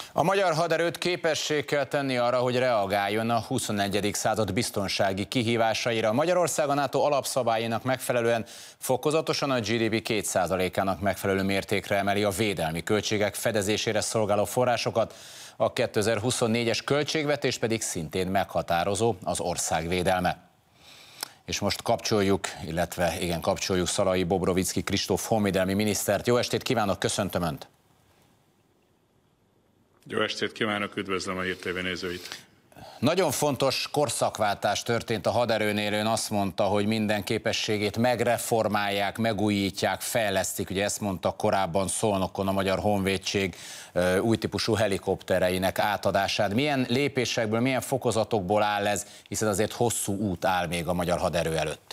A magyar haderőt képessé kell tenni arra, hogy reagáljon a 21. század biztonsági kihívásaira. Magyarország a NATO alapszabályainak megfelelően fokozatosan a GDP 2%-ának megfelelő mértékre emeli a védelmi költségek fedezésére szolgáló forrásokat. A 2024-es költségvetés pedig szintén meghatározó az ország védelme. És most kapcsoljuk Szalai Bobrovicki Kristóf honvédelmi minisztert. Jó estét kívánok, köszöntöm Önt! Jó estét kívánok, üdvözlöm a Hír TV nézőit! Nagyon fontos korszakváltás történt a haderőnél. Ön azt mondta, hogy minden képességét megreformálják, megújítják, fejlesztik. Ugye ezt mondta korábban Szolnokon a Magyar Honvédség új típusú helikoptereinek átadását. Milyen lépésekből, milyen fokozatokból áll ez, hiszen azért hosszú út áll még a magyar haderő előtt?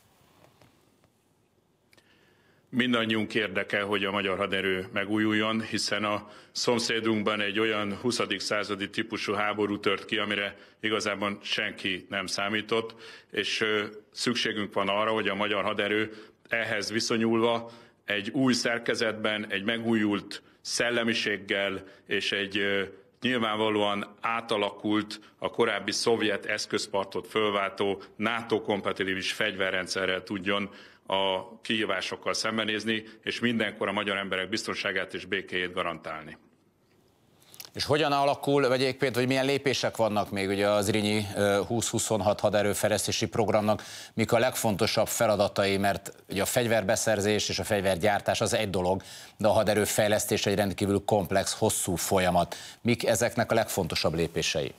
Mindannyiunk érdeke, hogy a magyar haderő megújuljon, hiszen a szomszédunkban egy olyan 20. századi típusú háború tört ki, amire igazából senki nem számított, és szükségünk van arra, hogy a magyar haderő ehhez viszonyulva egy új szerkezetben, egy megújult szellemiséggel és egy nyilvánvalóan átalakult, a korábbi szovjet eszközpartot fölváltó NATO-kompatibilis fegyverrendszerrel tudjon a kihívásokkal szembenézni, és mindenkor a magyar emberek biztonságát és békéjét garantálni. És hogyan alakul, vagy éppen, hogy milyen lépések vannak még ugye az Zrínyi 2026 haderőfejlesztési programnak, mik a legfontosabb feladatai, mert ugye a fegyverbeszerzés és a fegyvergyártás az egy dolog, de a haderőfejlesztés egy rendkívül komplex, hosszú folyamat. Mik ezeknek a legfontosabb lépései?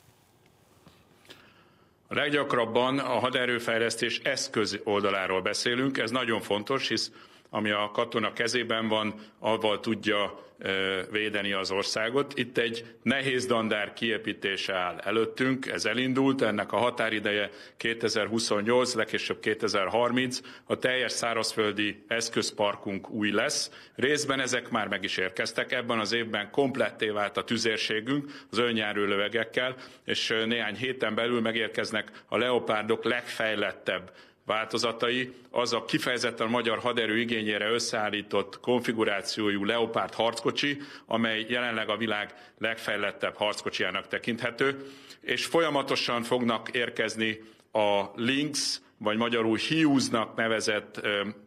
A leggyakrabban a haderőfejlesztés eszköz oldaláról beszélünk, ez nagyon fontos, hisz ami a katona kezében van, avval tudja védeni az országot. Itt egy nehéz dandár kiépítése áll előttünk, ez elindult, ennek a határideje 2028, legkésőbb 2030, a teljes szárazföldi eszközparkunk új lesz. Részben ezek már meg is érkeztek, ebben az évben kompletté vált a tüzérségünk az önjáró lövegekkel, és néhány héten belül megérkeznek a Leopardok legfejlettebb változatai, az a kifejezetten magyar haderő igényére összeállított konfigurációjú Leopard harckocsi, amely jelenleg a világ legfejlettebb harckocsijának tekinthető, és folyamatosan fognak érkezni a Lynx, vagy magyarul Hughes-nak nevezett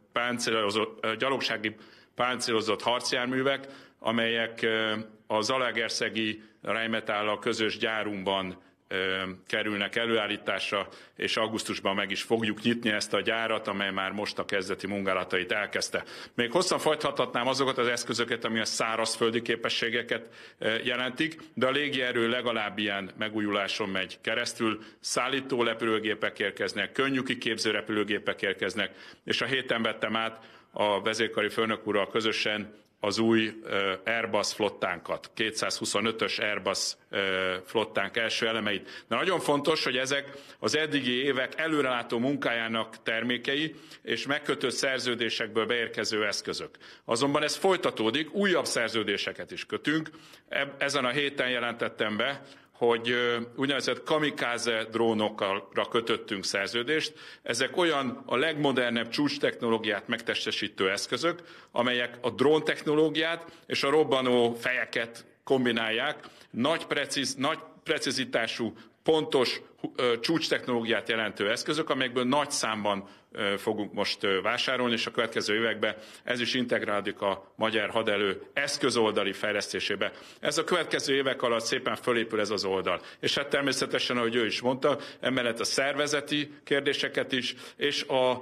gyalogsági páncélozott harcjárművek, amelyek a zalaegerszegi Rheinmetalllal közös gyárunkban kerülnek előállításra, és augusztusban meg is fogjuk nyitni ezt a gyárat, amely már most a kezdeti munkálatait elkezdte. Még hosszan folytathatnám azokat az eszközöket, ami a szárazföldi képességeket jelentik, de a légierő legalább ilyen megújuláson megy keresztül. Szállító repülőgépek érkeznek, könnyű kiképző repülőgépek érkeznek, és a héten vettem át a vezérkari főnök úrral közösen az új Airbus flottánkat, 225-ös Airbus flottánk első elemeit. De nagyon fontos, hogy ezek az eddigi évek előrelátó munkájának termékei és megkötött szerződésekből beérkező eszközök. Azonban ez folytatódik, újabb szerződéseket is kötünk. Ezen a héten jelentettem be, hogy úgynevezett kamikáze drónokra kötöttünk szerződést. Ezek olyan a legmodernebb csúcstechnológiát megtestesítő eszközök, amelyek a dróntechnológiát és a robbanó fejeket kombinálják. Nagy precizitású, pontos csúcstechnológiát jelentő eszközök, amelyekből nagy számban fogunk most vásárolni, és a következő években ez is integrálódik a magyar haderő eszközoldali fejlesztésébe. Ez a következő évek alatt szépen fölépül ez az oldal. És hát természetesen, ahogy ő is mondta, emellett a szervezeti kérdéseket is, és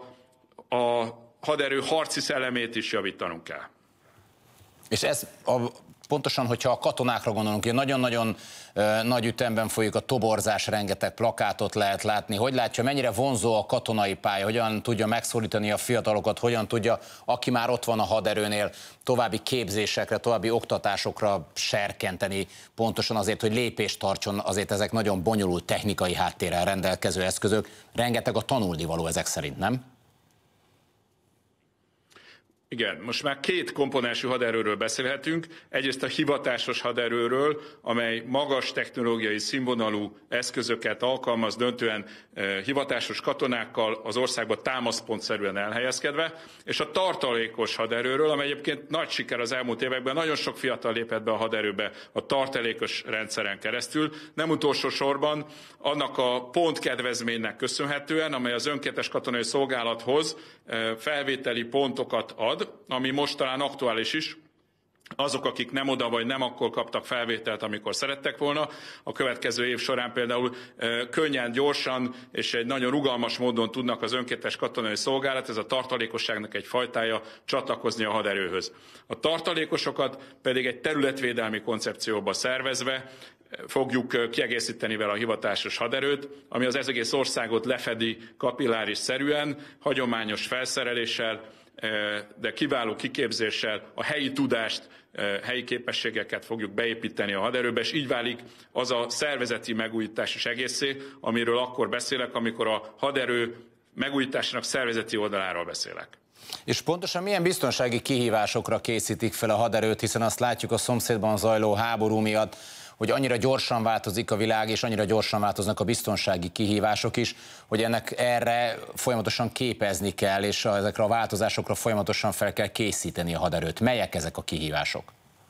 a haderő harci szellemét is javítanunk kell. És ez pontosan, hogyha a katonákra gondolunk, nagyon-nagyon nagy ütemben folyik a toborzás, rengeteg plakátot lehet látni. Hogy látja, mennyire vonzó a katonai pálya, hogyan tudja megszólítani a fiatalokat, hogyan tudja, aki már ott van a haderőnél, további képzésekre, további oktatásokra serkenteni, pontosan azért, hogy lépést tartson, azért ezek nagyon bonyolult technikai háttérrel rendelkező eszközök. Rengeteg a tanulnivaló ezek szerint, nem? Igen, most már két komponensű haderőről beszélhetünk. Egyrészt a hivatásos haderőről, amely magas technológiai színvonalú eszközöket alkalmaz, döntően hivatásos katonákkal az országban támaszpontszerűen elhelyezkedve, és a tartalékos haderőről, amely egyébként nagy siker az elmúlt években, nagyon sok fiatal lépett be a haderőbe a tartalékos rendszeren keresztül. Nem utolsó sorban annak a pontkedvezménynek köszönhetően, amely az önkéntes katonai szolgálathoz felvételi pontokat ad, ami most talán aktuális is. Azok, akik nem oda vagy nem akkor kaptak felvételt, amikor szerettek volna, a következő év során például könnyen, gyorsan és egy nagyon rugalmas módon tudnak az önkéntes katonai szolgálat, ez a tartalékosságnak egy fajtája, csatlakozni a haderőhöz. A tartalékosokat pedig egy területvédelmi koncepcióba szervezve fogjuk kiegészíteni vele a hivatásos haderőt, ami az egész országot lefedi kapilláris-szerűen, hagyományos felszereléssel, de kiváló kiképzéssel a helyi tudást, helyi képességeket fogjuk beépíteni a haderőbe, és így válik az a szervezeti megújítás is egészé, amiről akkor beszélek, amikor a haderő megújításának szervezeti oldaláról beszélek. És pontosan milyen biztonsági kihívásokra készítik fel a haderőt, hiszen azt látjuk a szomszédban zajló háború miatt, hogy annyira gyorsan változik a világ, és annyira gyorsan változnak a biztonsági kihívások is, hogy erre folyamatosan képezni kell, és ezekre a változásokra folyamatosan fel kell készíteni a haderőt. Melyek ezek a kihívások?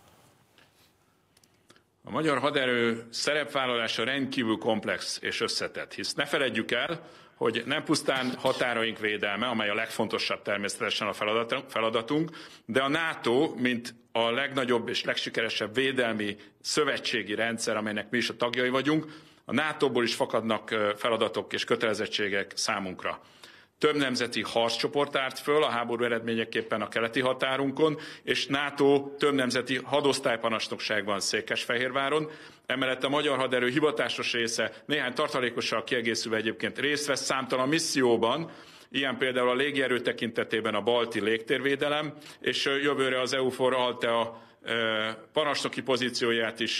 A magyar haderő szerepvállalása rendkívül komplex és összetett, hisz ne feledjük el, hogy nem pusztán határaink védelme, amely a legfontosabb természetesen a feladatunk, de a NATO, mint a legnagyobb és legsikeresebb védelmi szövetségi rendszer, amelynek mi is a tagjai vagyunk, a NATO-ból is fakadnak feladatok és kötelezettségek számunkra. Több nemzeti harccsoport állt föl a háború eredményeképpen a keleti határunkon, és NATO több nemzeti hadosztályparancsnokság van Székesfehérváron. Emellett a magyar haderő hivatásos része néhány tartalékossal kiegészülve egyébként részt vesz számtalan misszióban, ilyen például a légierő tekintetében a balti légtérvédelem, és jövőre az EUFOR Althea parancsnoki pozícióját is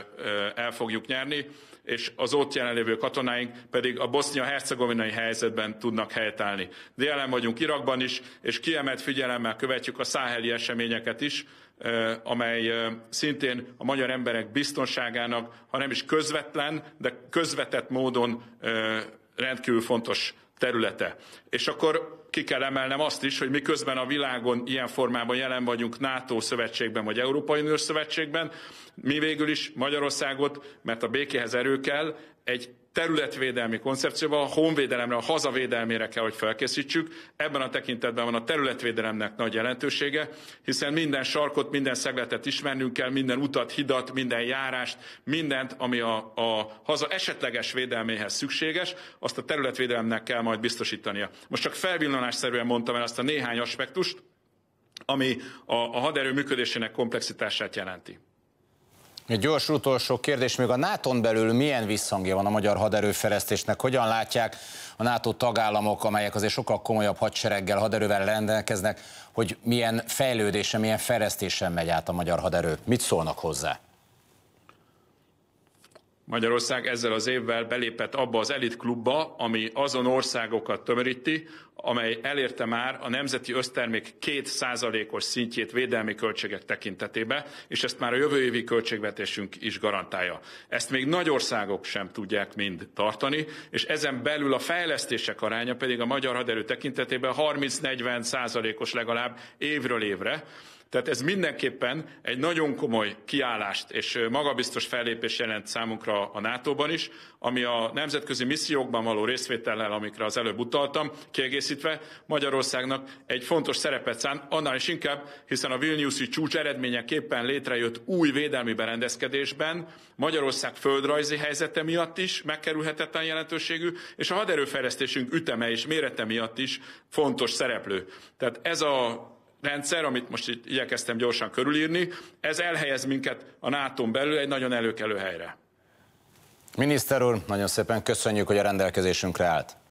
el fogjuk nyerni, és az ott jelenlévő katonáink pedig a bosznia-hercegovinai helyzetben tudnak helytállni. De jelen vagyunk Irakban is, és kiemelt figyelemmel követjük a száheli eseményeket is, amely szintén a magyar emberek biztonságának, ha nem is közvetlen, de közvetett módon rendkívül fontos területe. És akkor ki kell emelnem azt is, hogy miközben a világon ilyen formában jelen vagyunk NATO szövetségben vagy Európai Uniós szövetségben, mi végül is Magyarországot, mert a békéhez erő kell, egy területvédelmi koncepcióval, a honvédelemre, a hazavédelmére kell, hogy felkészítsük. Ebben a tekintetben van a területvédelemnek nagy jelentősége, hiszen minden sarkot, minden szegletet ismernünk kell, minden utat, hidat, minden járást, mindent, ami a haza esetleges védelméhez szükséges, azt a területvédelemnek kell majd biztosítania. Most csak felvillanásszerűen mondtam el azt a néhány aspektust, ami a haderő működésének komplexitását jelenti. Egy gyors utolsó kérdés, még a NATO-n belül milyen visszhangja van a magyar haderőfejlesztésnek? Hogyan látják a NATO tagállamok, amelyek azért sokkal komolyabb hadsereggel, haderővel rendelkeznek, hogy milyen fejlődésen, milyen fejlesztésen megy át a magyar haderő? Mit szólnak hozzá? Magyarország ezzel az évvel belépett abba az elitklubba, ami azon országokat tömöríti, amely elérte már a nemzeti össztermék 2%-os szintjét védelmi költségek tekintetében, és ezt már a jövő évi költségvetésünk is garantálja. Ezt még nagy országok sem tudják mind tartani, és ezen belül a fejlesztések aránya pedig a magyar haderő tekintetében 30-40%-os legalább évről évre. Tehát ez mindenképpen egy nagyon komoly kiállást és magabiztos fellépés jelent számunkra a NATO-ban is, ami a nemzetközi missziókban való részvétellel, amikre az előbb utaltam, kiegészítve Magyarországnak egy fontos szerepet szán, annál is inkább, hiszen a Vilniuszi csúcs eredményeképpen létrejött új védelmi berendezkedésben Magyarország földrajzi helyzete miatt is megkerülhetetlen jelentőségű, és a haderőfejlesztésünk üteme és mérete miatt is fontos szereplő. Tehát ez a rendszer, amit most itt igyekeztem gyorsan körülírni, ez elhelyez minket a NATO-n belül egy nagyon előkelő helyre. Miniszter úr, nagyon szépen köszönjük, hogy a rendelkezésünkre állt.